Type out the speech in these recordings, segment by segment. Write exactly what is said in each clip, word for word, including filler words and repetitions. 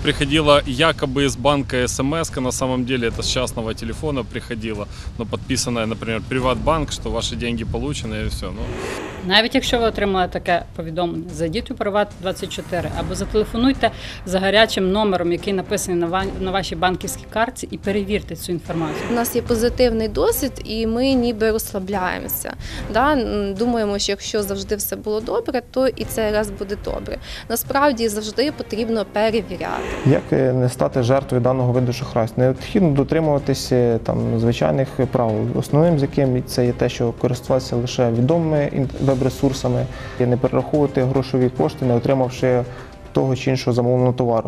приходила якобы из банка смс, на самом деле это с частного телефона приходила, но подписанная, например, Приватбанк, что ваши деньги получены и все. Ну. Навіть якщо ви отримали таке повідомлення, зайдіть у Приват двадцять чотири або зателефонуйте за гарячим номером, який написаний на вашій банківській картці, і перевірте цю інформацію. У нас є позитивний досвід і ми ніби розслабляємося. Да? Думаємо, що якщо завжди все було добре, то і цей раз буде добре. Насправді завжди потрібно перевіряти. Як не стати жертвою даного виду шахрайства? Необхідно дотримуватися там звичайних правил, основним з яким це є те, що користуватися лише відомими веб-ресурсами і не перераховувати грошові кошти, не отримавши того чи іншого замовленого товару.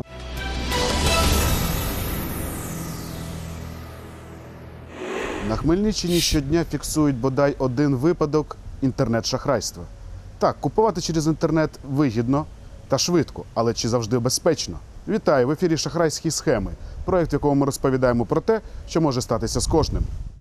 На Хмельниччині щодня фіксують бодай один випадок інтернет-шахрайства. Так, купувати через інтернет вигідно та швидко, але чи завжди безпечно? Вітаю! В ефірі «Шахрайські схеми», проєкт, в якому ми розповідаємо про те, що може статися з кожним.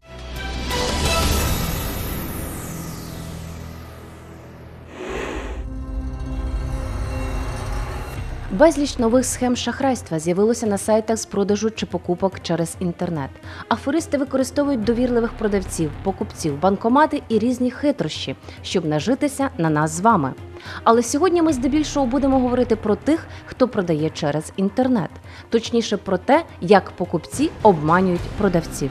Безліч нових схем шахрайства з'явилося на сайтах з продажу чи покупок через інтернет. Аферисти використовують довірливих продавців, покупців, банкомати і різні хитрощі, щоб нажитися на нас з вами. Але сьогодні ми здебільшого будемо говорити про тих, хто продає через інтернет. Точніше про те, як покупці обманюють продавців.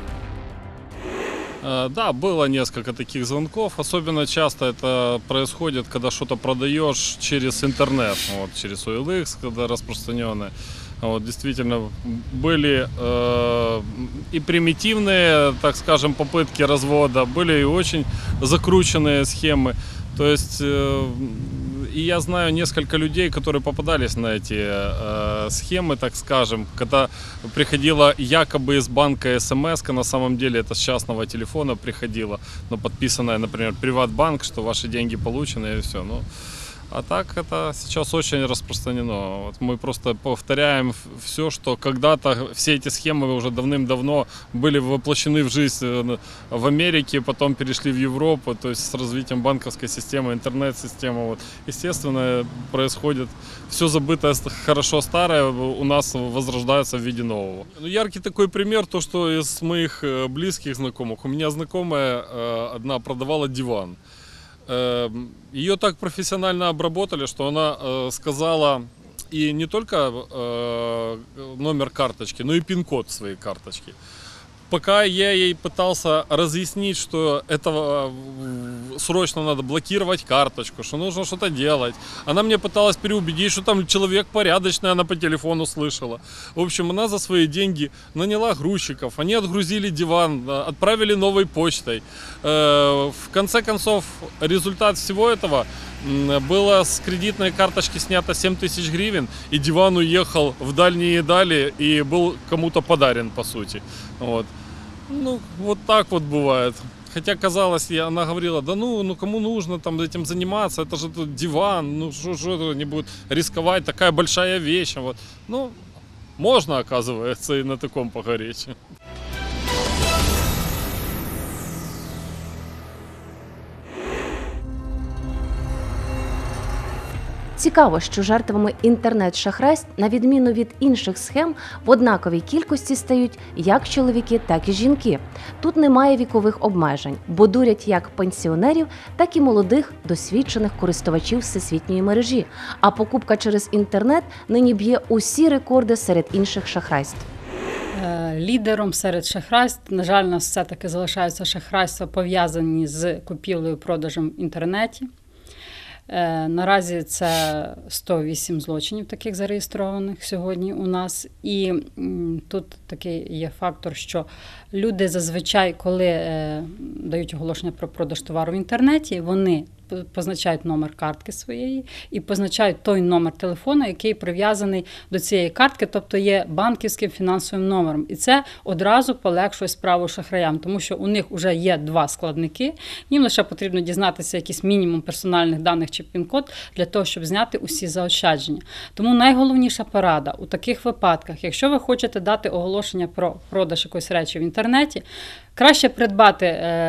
Да, было несколько таких звонков. Особенно часто это происходит, когда что-то продаешь через интернет, вот, через о эл икс, когда распространенные. Вот, действительно, были э, и примитивные, так скажем, попытки развода, были и очень закрученные схемы. То есть, э, и я знаю несколько людей, которые попадались на эти э, схемы, так скажем, когда приходила якобы из банка смс, на самом деле это с частного телефона приходила, но подписанная, например, Приватбанк, что ваши деньги получены и все. Ну, а так это сейчас очень распространено. Вот мы просто повторяем все, что когда-то все эти схемы уже давным-давно были воплощены в жизнь в Америке, потом перешли в Европу, то есть с развитием банковской системы, интернет-системы. Вот. Естественно, происходит все забытое, хорошо старое, у нас возрождается в виде нового. Яркий такой пример, то, что из моих близких знакомых, у меня знакомая одна продавала диван. Ее так профессионально обработали, что она э, сказала и не только э, номер карточки, но и пин-код своей карточки. Пока я ей пытался разъяснить, что это срочно надо блокировать карточку, что нужно что-то делать, она мне пыталась переубедить, что там человек порядочный, она по телефону слышала. В общем, она за свои деньги наняла грузчиков, они отгрузили диван, отправили новой почтой. В конце концов, результат всего этого было с кредитной карточки снято семь тысяч гривен, и диван уехал в дальние дали и был кому-то подарен, по сути. Вот. Ну, вот так вот бывает. Хотя, казалось, я, она говорила, да ну, ну кому нужно там этим заниматься, это же тут диван, ну что же не будет рисковать, такая большая вещь. Вот. Ну, можно, оказывается, и на таком погореть. Цікаво, що жертвами інтернет-шахрайств, на відміну від інших схем, в однаковій кількості стають як чоловіки, так і жінки. Тут немає вікових обмежень, бо дурять як пенсіонерів, так і молодих, досвідчених користувачів всесвітньої мережі. А покупка через інтернет нині б'є усі рекорди серед інших шахрайств. Лідером серед шахрайств, на жаль, у нас все-таки залишаються шахрайства, пов'язані з купівлею-продажем в інтернеті. Наразі це сто вісім злочинів таких зареєстрованих сьогодні у нас. І тут такий є фактор, що люди зазвичай, коли дають оголошення про продаж товару в інтернеті, вони позначають номер картки своєї і позначають той номер телефону, який прив'язаний до цієї картки, тобто є банківським фінансовим номером. І це одразу полегшує справу шахраям, тому що у них вже є два складники, їм лише потрібно дізнатися якийсь мінімум персональних даних чи пін-код для того, щоб зняти усі заощадження. Тому найголовніша порада у таких випадках, якщо ви хочете дати оголошення про продаж якоїсь речі в інтернеті, краще придбати е,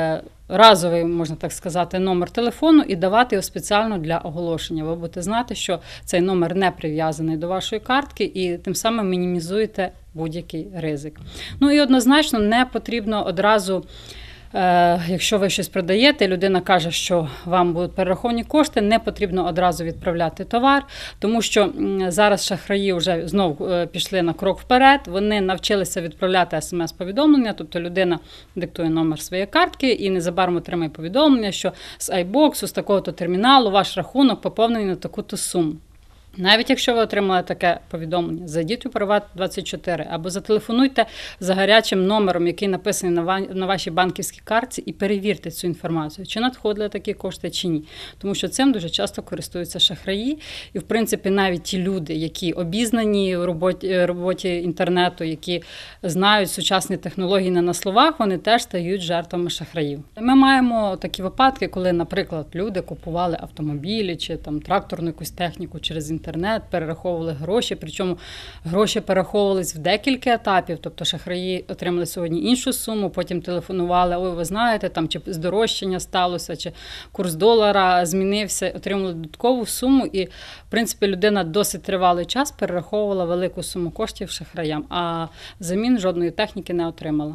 разовий, можна так сказати, номер телефону і давати його спеціально для оголошення. Ви будете знати, що цей номер не прив'язаний до вашої картки і тим самим мінімізуєте будь-який ризик. Ну і однозначно не потрібно одразу, е, якщо ви щось продаєте, людина каже, що вам будуть перераховані кошти, не потрібно одразу відправляти товар, тому що зараз шахраї вже знову пішли на крок вперед, вони навчилися відправляти смс-повідомлення, тобто людина диктує номер своєї картки і незабаром отримає повідомлення, що з айбоксу, з такого-то терміналу ваш рахунок поповнений на таку-то суму. Навіть якщо ви отримали таке повідомлення, зайдіть у Приват двадцять чотири або зателефонуйте за гарячим номером, який написаний на вашій банківській картці, і перевірте цю інформацію, чи надходили такі кошти, чи ні. Тому що цим дуже часто користуються шахраї. І, в принципі, навіть ті люди, які обізнані в роботі, роботі інтернету, які знають сучасні технології не на словах, вони теж стають жертвами шахраїв. Ми маємо такі випадки, коли, наприклад, люди купували автомобілі чи там тракторну якусь техніку через інтернет, Інтернет, перераховували гроші, причому гроші перераховувались в декілька етапів, тобто шахраї отримали сьогодні іншу суму, потім телефонували, ой, ви знаєте, там чи здорожчання сталося, чи курс долара змінився, отримали додаткову суму і, в принципі, людина досить тривалий час перераховувала велику суму коштів шахраям, а взамін жодної техніки не отримала.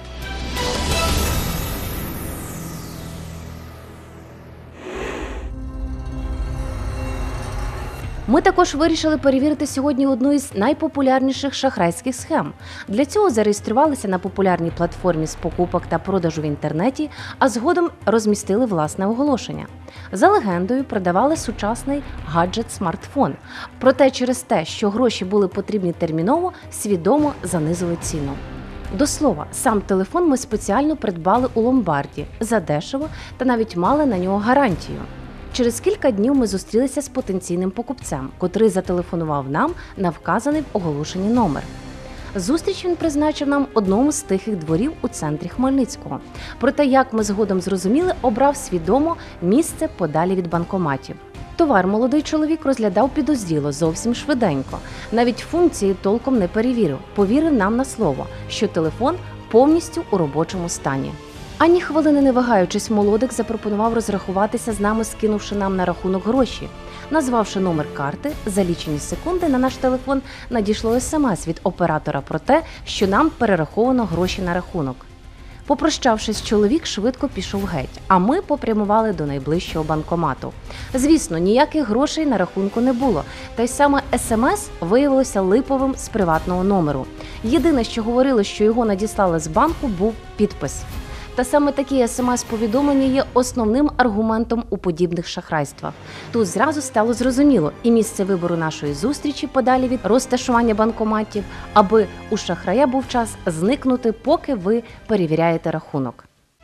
Ми також вирішили перевірити сьогодні одну із найпопулярніших шахрайських схем. Для цього зареєструвалися на популярній платформі з покупок та продажу в інтернеті, а згодом розмістили власне оголошення. За легендою, продавали сучасний гаджет-смартфон. Проте через те, що гроші були потрібні терміново, свідомо занизили ціну. До слова, сам телефон ми спеціально придбали у ломбарді задешево та навіть мали на нього гарантію. Через кілька днів ми зустрілися з потенційним покупцем, котрий зателефонував нам на вказаний в оголошенні номер. Зустріч він призначив нам одному з тихих дворів у центрі Хмельницького. Проте, як ми згодом зрозуміли, обрав свідомо місце подалі від банкоматів. Товар молодий чоловік розглядав підозріло, зовсім швиденько. Навіть функції толком не перевірив, повірив нам на слово, що телефон повністю у робочому стані. Ані хвилини не вагаючись, молодик запропонував розрахуватися з нами, скинувши нам на рахунок гроші. Назвавши номер карти, за лічені секунди на наш телефон надійшло смс від оператора про те, що нам перераховано гроші на рахунок. Попрощавшись, чоловік швидко пішов геть, а ми попрямували до найближчого банкомату. Звісно, ніяких грошей на рахунку не було, та й саме смс виявилося липовим з приватного номеру. Єдине, що говорило, що його надіслали з банку, був підпис. Та саме такі смс-повідомлення є основним аргументом у подібних шахрайствах. Тут зразу стало зрозуміло і місце вибору нашої зустрічі подалі від розташування банкоматів, аби у шахрая був час зникнути, поки ви перевіряєте рахунок.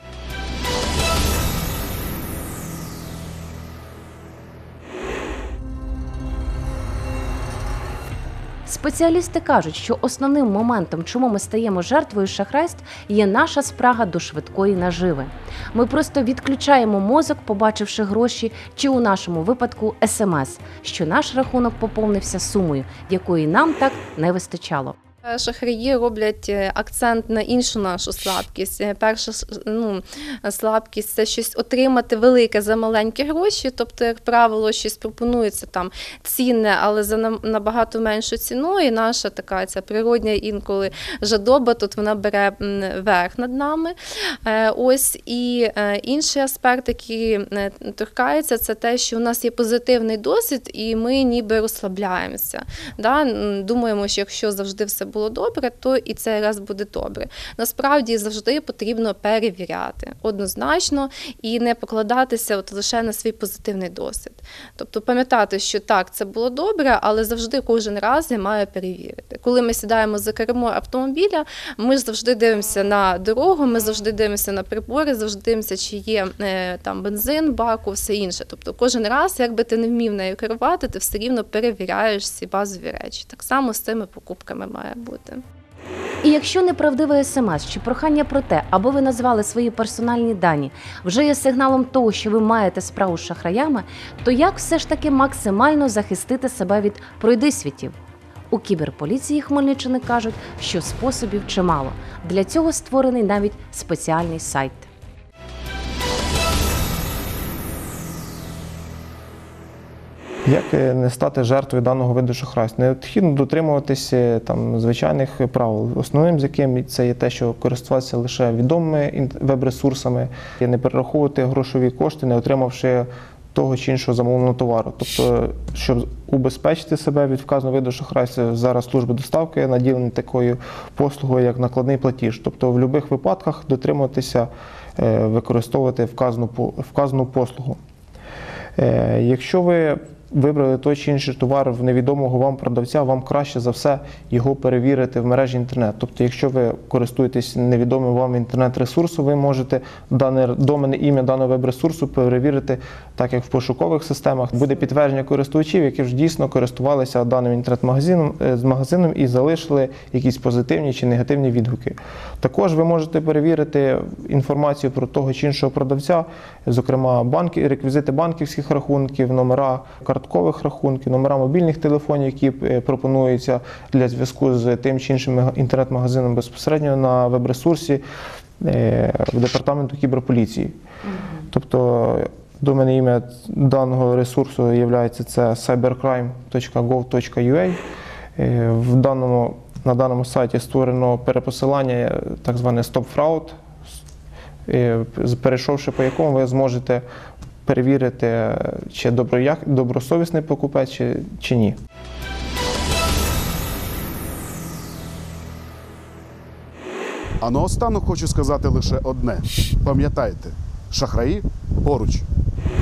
Спеціалісти кажуть, що основним моментом, чому ми стаємо жертвою шахрайств, є наша спрага до швидкої наживи. Ми просто відключаємо мозок, побачивши гроші, чи у нашому випадку смс, що наш рахунок поповнився сумою, якої нам так не вистачало. Шахраї роблять акцент на іншу нашу слабкість. Перша ну, слабкість – це щось отримати велике за маленькі гроші, тобто, як правило, щось пропонується там цінне, але за набагато меншу ціну, і наша така ця природня інколи жадоба, тут вона бере верх над нами. Ось, і інший аспект, який торкається, це те, що у нас є позитивний досвід, і ми ніби розслабляємося. Да? Думаємо, що якщо завжди все було добре, то і цей раз буде добре. Насправді завжди потрібно перевіряти однозначно і не покладатися от лише на свій позитивний досвід. Тобто пам'ятати, що так, це було добре, але завжди кожен раз я маю перевірити. Коли ми сідаємо за кермо автомобіля, ми ж завжди дивимося на дорогу, ми завжди дивимося на прибори, завжди дивимося, чи є е, там бензин, баку, все інше. Тобто кожен раз, як би ти не вмів нею керувати, ти все рівно перевіряєш ці базові речі. Так само з цими покупками має бути. І якщо неправдиве смс чи прохання про те, аби ви назвали свої персональні дані, вже є сигналом того, що ви маєте справу з шахраями, то як все ж таки максимально захистити себе від пройдисвітів? У кіберполіції Хмельниччини кажуть, що способів чимало. Для цього створений навіть спеціальний сайт. Як не стати жертвою даного виду шахрайства? Необхідно дотримуватися там звичайних правил, основним з яким це є те, що користуватися лише відомими веб-ресурсами, і не перераховувати грошові кошти, не отримавши того чи іншого замовленого товару. Тобто, щоб убезпечити себе від вказаного виду шахрайства, зараз служби доставки наділені такою послугою, як накладний платіж. Тобто, в будь-яких випадках дотримуватися, використовувати вказану, вказану послугу. Якщо ви вибрали той чи інший товар в невідомого вам продавця, вам краще за все його перевірити в мережі інтернет. Тобто, якщо ви користуєтесь невідомим вам інтернет-ресурсом, ви можете дане доменне ім'я даного веб-ресурсу перевірити, так як в пошукових системах буде підтвердження користувачів, які ж дійсно користувалися даним інтернет-магазином з магазином і залишили якісь позитивні чи негативні відгуки. Також ви можете перевірити інформацію про того чи іншого продавця, зокрема банки, реквізити банківських рахунків, номера карткових рахунків, номера мобільних телефонів, які пропонуються для зв'язку з тим чи іншим інтернет-магазином безпосередньо на веб-ресурсі департаменту кіберполіції. Mm-hmm. Тобто доменне ім'я даного ресурсу є це cybercrime точка gov точка ua. В даному, на даному сайті створено перепосилання, так зване Stop Fraud, перейшовши по якому ви зможете перевірити, чи добросовісний покупець, чи, чи ні. А наостанок хочу сказати лише одне. Пам'ятайте, шахраї поруч.